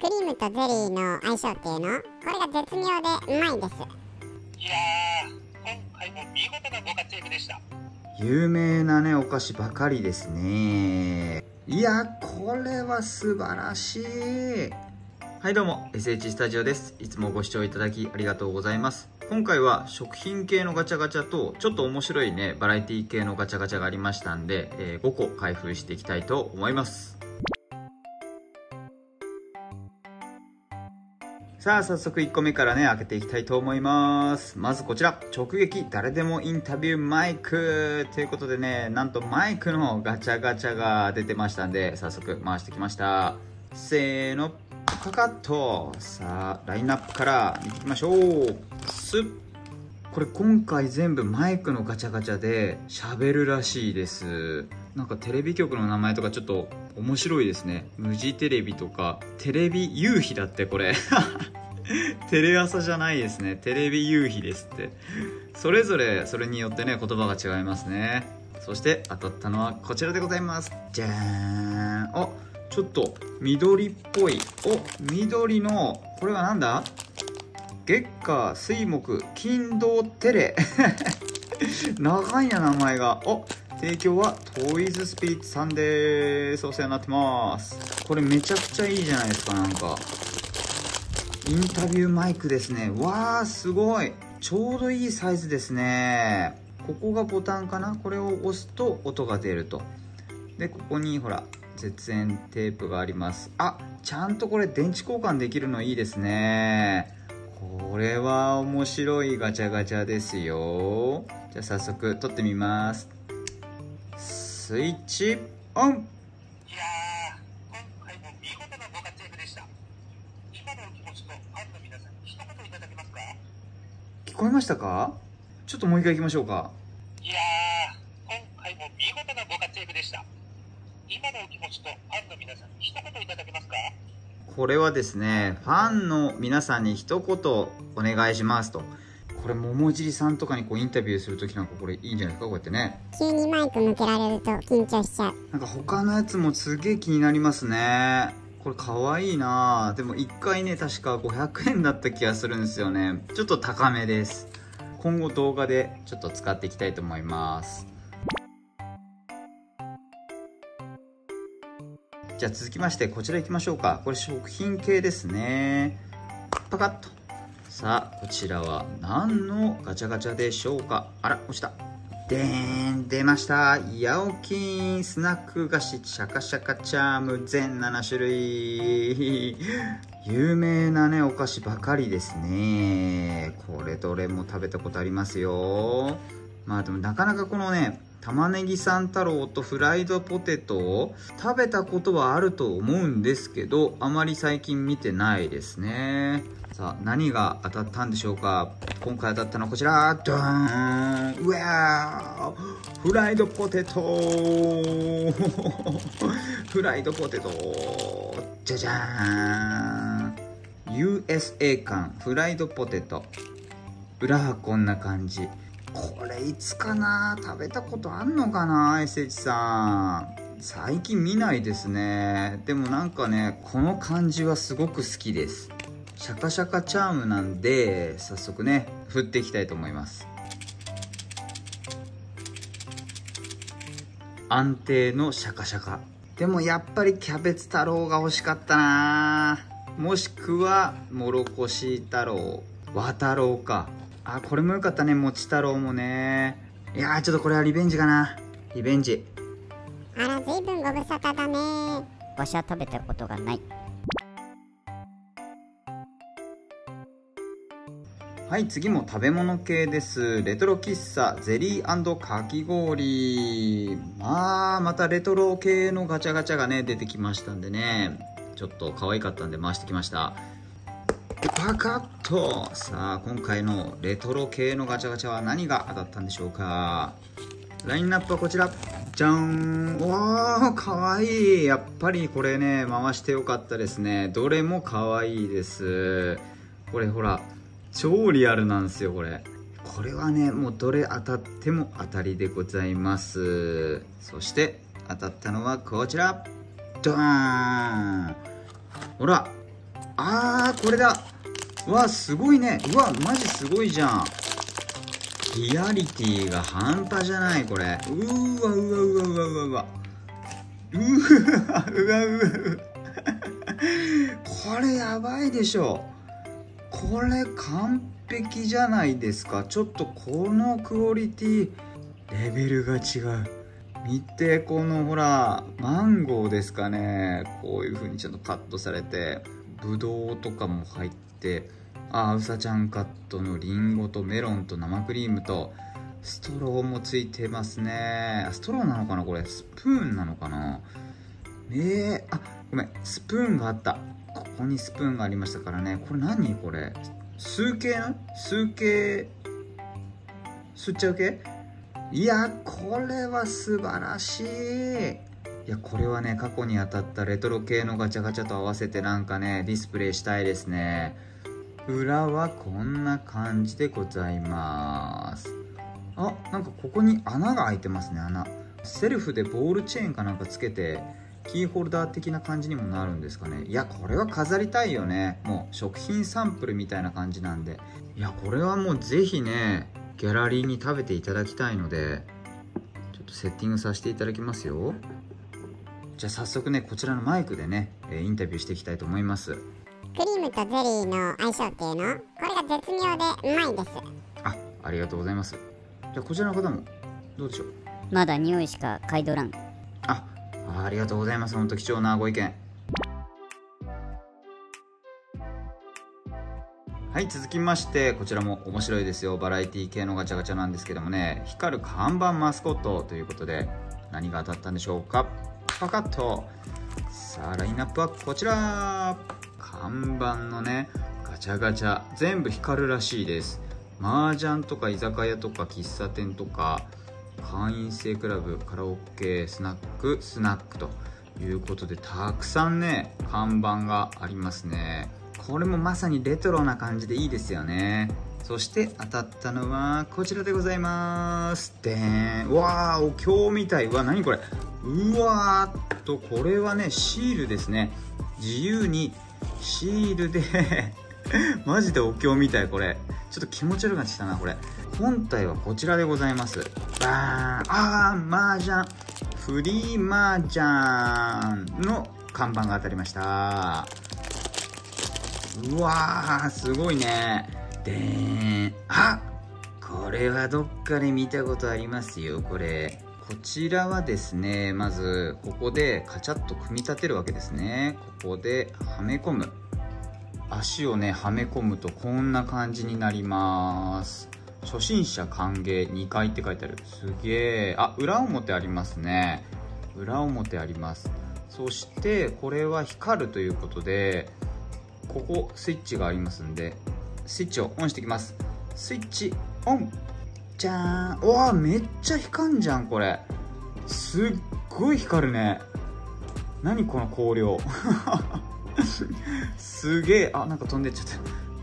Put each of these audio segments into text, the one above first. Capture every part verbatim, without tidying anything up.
クリームとゼリーの相性っていうの、これが絶妙でうまいです。 いやー、今回も見事なご活躍でした。 有名なねお菓子ばかりですね。いや、これは素晴らしい。はいどうも エスエイチ スタジオです。いつもご視聴いただきありがとうございます。今回は食品系のガチャガチャとちょっと面白いねバラエティ系のガチャガチャがありましたんで、えー、ごこ開封していきたいと思います。さあ早速いっこめからね開けていきたいと思います。まずこちら直撃誰でもインタビューマイクということでね、なんとマイクのガチャガチャが出てましたんで早速回してきました。せーのパカッと。さあラインナップから見ていきましょう。すっこれ今回全部マイクのガチャガチャで喋るらしいです。なんかテレビ局の名前とかちょっと面白いですね。無地テレビとかテレビ夕日だってこれテレ朝じゃないですね。テレビ夕日ですって。それぞれそれによってね言葉が違いますね。そして当たったのはこちらでございます。じゃーん。あ、ちょっと緑っぽい。お、緑のこれはなんだ？月火水木金土テレ長いな名前が。お、提供はトイズスピリッツさんです。お世話になってます。これめちゃくちゃいいじゃないですか。なんかインタビューマイクですね。わーすごい、ちょうどいいサイズですね。ここがボタンかな。これを押すと音が出ると。でここにほら絶縁テープがあります。あ、ちゃんとこれ電池交換できるのいいですね。これは面白いガチャガチャですよ。じゃあ早速取ってみます。スイッチオン。 いやー、今回も見事なご活躍でした。今のお気持ちとファンの皆さんに一言いただけますか？ 聞こえましたか？ちょっともう一回いきましょうか。 いやー、今回も見事なご活躍でした。今のお気持ちとファンの皆さんに一言いただけますか？ これはですね、ファンの皆さんに一言お願いしますと。これ桃尻さんとかにこうインタビューするときなんかこれいいんじゃないですか。こうやってね急にマイク向けられると緊張しちゃう。 なんか他のやつもすげえ気になりますね。これかわいいな。でもいっかいね確かごひゃくえんだった気がするんですよね。ちょっと高めです。今後動画でちょっと使っていきたいと思います。じゃあ続きましてこちら行きましょうか。これ食品系ですね。パカッと。さあこちらは何のガチャガチャでしょうか。あら落ちた。でーん、出ました。ヤオキンスナック菓子シャカシャカチャーム全ななしゅるい有名なねお菓子ばかりですね。これどれも食べたことありますよ。まあでもなかなかこのね玉ねぎ三太郎とフライドポテトを食べたことはあると思うんですけどあまり最近見てないですね。さあ何が当たったんでしょうか。今回当たったのはこちら。ドーン。うわー、フライドポテトフライドポテトじゃじゃーん。 ユーエスエー 缶フライドポテト。裏はこんな感じ。これいつかな、食べたことあんのかな。 エスエイチ さん最近見ないですね。でもなんかねこの感じはすごく好きです。シャカシャカチャームなんで早速ね振っていきたいと思います。安定のシャカシャカ。でもやっぱりキャベツ太郎が欲しかったな。もしくはもろこし太郎、和太郎か。あ、これもよかったね、もち太郎もね。いやーちょっとこれはリベンジかな。リベンジ。 あら、ずいぶんご無沙汰だね。 わしは食べたことがない。 はい、次も食べ物系です。レトロ喫茶ゼリー&かき氷。まあまたレトロ系のガチャガチャがね出てきましたんでね、ちょっと可愛かったんで回してきました。パカッと。さあ今回のレトロ系のガチャガチャは何が当たったんでしょうか。ラインナップはこちら。じゃーん。わーかわいい。やっぱりこれね回してよかったですね。どれもかわいいです。これほら超リアルなんですよこれ。これはねもうどれ当たっても当たりでございます。そして当たったのはこちら。ドーン。ほらあーこれだ。うわすごいね。うわマジすごいじゃん。リアリティが半端じゃないこれ。うーわうわうわうわうわうわうーわうわうわうわこれやばいでしょ。これ完璧じゃないですか。ちょっとこのクオリティレベルが違う。見てこのほらマンゴーですかね。こういう風にちょっとカットされてぶどうとかも入って、あうさちゃんカットのリンゴとメロンと生クリームとストローもついてますね。ストローなのかなこれ。スプーンなのかな。えー、あごめんスプーンがあった。ここにスプーンがありましたからね。これ何これ。数形の数形吸っちゃう系。いやこれは素晴らしい。いやこれはね過去に当たったレトロ系のガチャガチャと合わせてなんかねディスプレイしたいですね。裏はこんな感じでございます。あなんかここに穴が開いてますね。穴セルフでボールチェーンかなんかつけてキーホルダー的な感じにもなるんですかね。いやこれは飾りたいよね。もう食品サンプルみたいな感じなんで、いやこれはもうぜひねギャラリーに食べていただきたいのでちょっとセッティングさせていただきますよ。じゃあ早速ねこちらのマイクでねインタビューしていきたいと思います。 クリームとゼリーの相性っていうの、これが絶妙でうまいです。 あありがとうございます。じゃあこちらの方もどうでしょう。 まだ匂いしか嗅いどらん。 あありがとうございます。本当貴重なご意見。はい続きましてこちらも面白いですよ。バラエティ系のガチャガチャなんですけどもね、光る看板マスコットということで何が当たったんでしょうか。パカッと。さあラインナップはこちら。看板のねガチャガチャ全部光るらしいです。麻雀とか居酒屋とか喫茶店とか会員制クラブ、カラオケ、スナック、スナックということでたくさんね看板がありますね。これもまさにレトロな感じでいいですよね。そして当たったのはこちらでございます。でーん。うわーお経みたい。うわ何これ。うわーっとこれはねシールですね。自由にシールでマジでお経みたい。これちょっと気持ち悪くなってきたな。これ本体はこちらでございます。バーン。あー麻雀フリー麻雀の看板が当たりました。うわーすごいね。でーん。あこれはどっかで見たことありますよ。これこちらはですねまずここでカチャッと組み立てるわけですね。ここではめ込む。足をねはめ込むとこんな感じになります。初心者歓迎にかいって書いてある。すげえ。あ裏表ありますね。裏表あります。そしてこれは光るということでここスイッチがありますんでスイッチをオンしていきます。スイッチオン。じゃーん。うわめっちゃ光んじゃんこれ。すっごい光るね。何この光量すげえ。あなんか飛んでっちゃった。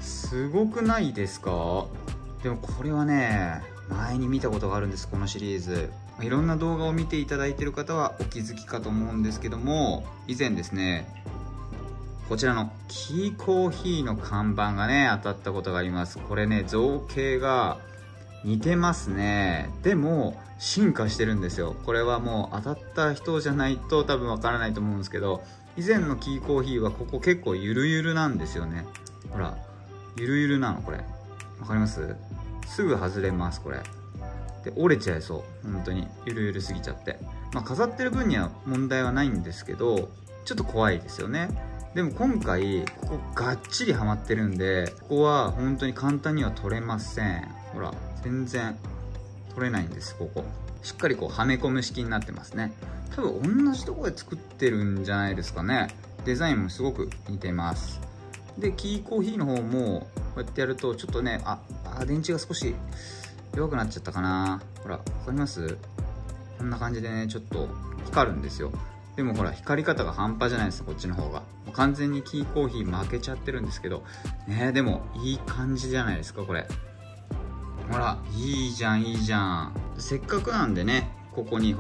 すごくないですか。でもこれはね前に見たことがあるんです。このシリーズいろんな動画を見ていただいている方はお気づきかと思うんですけども、以前ですねこちらのキーコーヒーの看板がね当たったことがあります。これね造形が似てますね。でも進化してるんですよ。これはもう当たった人じゃないと多分わからないと思うんですけど、以前のキーコーヒーはここ結構ゆるゆるなんですよね。ほらゆるゆるなの。これわかります？すぐ外れますこれで。折れちゃいそう。本当にゆるゆるすぎちゃって、まあ、飾ってる分には問題はないんですけどちょっと怖いですよね。でも今回ここがっちりはまってるんでここは本当に簡単には取れません。ほら全然取れないんです。ここしっかりこうはめ込む式になってますね。多分同じところで作ってるんじゃないですかね。デザインもすごく似てます。でキーコーヒーの方もこうやってやるとちょっとねああ電池が少し弱くなっちゃったかな。ほらわかります？こんな感じでねちょっと光るんですよ。でもほら光り方が半端じゃないです。こっちの方がもう完全にキーコーヒー負けちゃってるんですけどね。でもいい感じじゃないですかこれ。ほらいいじゃんいいじゃん。せっかくなんでねここにほら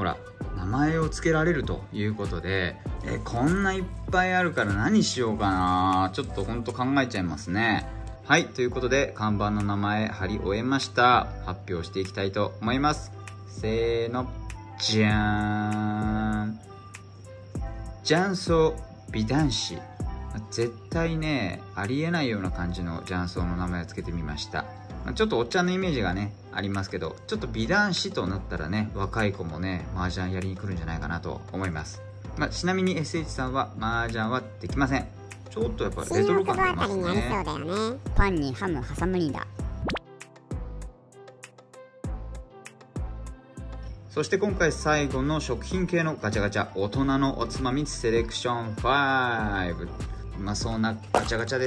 名前を付けられるということで、えこんないっぱいあるから何しようかな、ちょっとほんと考えちゃいますね。はい、ということで看板の名前貼り終えました。発表していきたいと思います。せーの、じゃーん。雀荘美男子。絶対ねありえないような感じの雀荘の名前を付けてみました。ちょっとおっちゃんのイメージがねありますけど、ちょっと美男子となったらね若い子もね麻雀やりに来るんじゃないかなと思います。まあ、ちなみに エスエイチ さんは麻雀はできません。ちょっとやっぱレトロ感ありますね。 パンにハム挟むにだ。 そして今回最後の食品系のガチャガチャ、大人のおつまみセレクションファイブ。うまそうなガチャガチャです。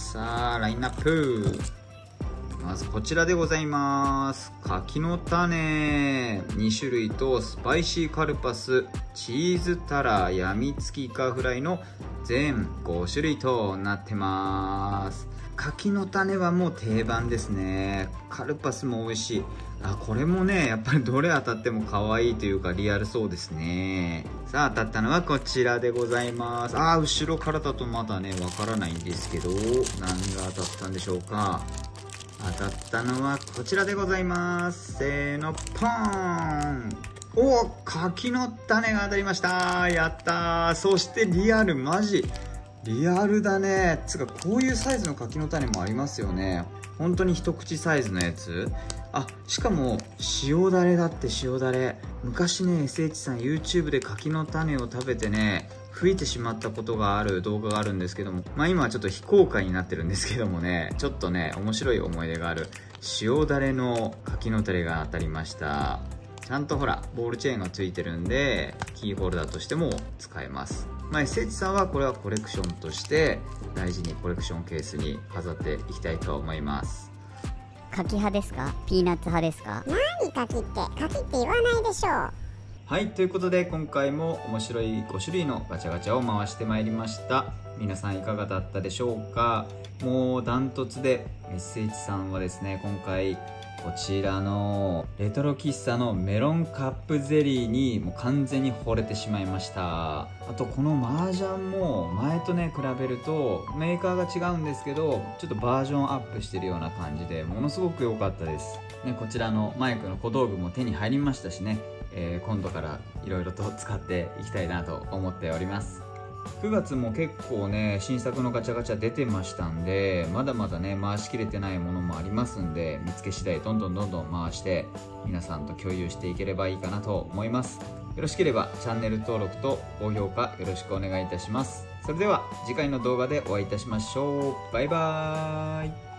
さあラインナップ、まずこちらでございます。柿の種に種類とスパイシーカルパス、チーズタラ、やみつきイカフライの全ご種類となってます。柿の種はもう定番ですね。カルパスも美味しい。あ、これもねやっぱりどれ当たっても可愛いというかリアルそうですね。さあ当たったのはこちらでございます。あー、後ろからだとまだねわからないんですけど、何が当たったんでしょうか。当たったのはこちらでございます。せーの、ポーン。お、柿の種が当たりました。やったー。そしてリアル、マジリアルだね。つうかこういうサイズの柿の種もありますよね。本当に一口サイズのやつ。あ、しかも塩だれだって。塩だれ昔ね エスエイチ さん YouTube で柿の種を食べてね吹いてしまったことがある動画があるんですけども、まあ今はちょっと非公開になってるんですけどもね、ちょっとね面白い思い出がある塩だれの柿の種が当たりました。ちゃんとほらボールチェーンがついてるんでキーホルダーとしても使えます。まあ、エスエイチ さんはこれはコレクションとして大事にコレクションケースに飾っていきたいと思います。 柿派ですかピーナッツ派ですか。 何柿って柿って言わないでしょう。 はい、ということで今回も面白いご種類のガチャガチャを回してまいりました。皆さんいかがだったでしょうか。もうダントツで エスエイチ さんはですね、今回こちらのレトロ喫茶のメロンカップゼリーにもう完全に惚れてしまいました。あとこの麻雀も前とね比べるとメーカーが違うんですけど、ちょっとバージョンアップしてるような感じでものすごく良かったです、ね、こちらのマイクの小道具も手に入りましたしね、えー、今度からいろいろと使っていきたいなと思っております。くがつも結構ね新作のガチャガチャ出てましたんで、まだまだね回しきれてないものもありますんで、見つけ次第どんどんどんどん回して皆さんと共有していければいいかなと思います。よろしければチャンネル登録と高評価よろしくお願いいたします。それでは次回の動画でお会いいたしましょう。バイバーイ。